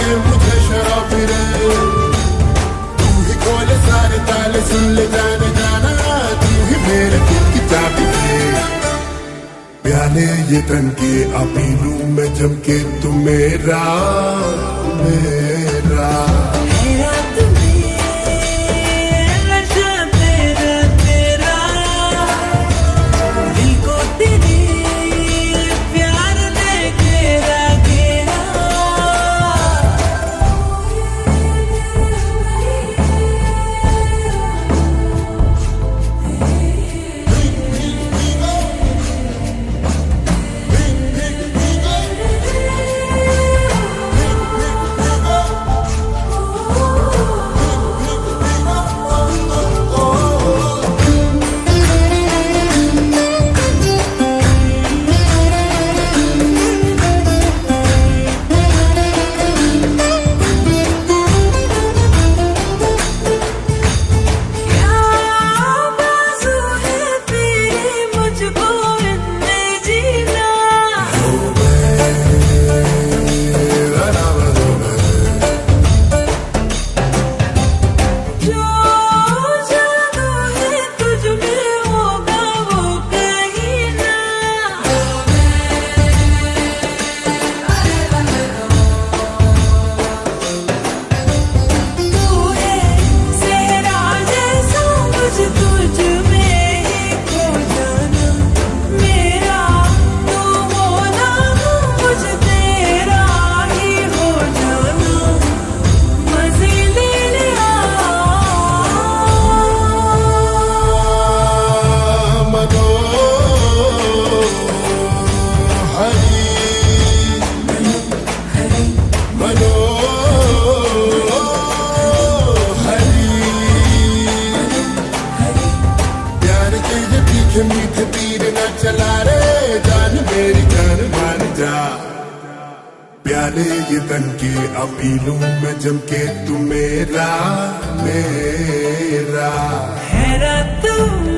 के मुझे शराब फिरे, तू ही खोले सारे ताले, सुन ले जाने जाना, तू ही मेरे दिल की चाबी है। प्याले ये तन के अभी लूं मैं जम के, तू मेरा मेरा मीठे तीर न चला रे, जान मेरी जान मान जा। प्याले ये तन के अभी लूं मैं जम के, तू मेरा मेरा है रात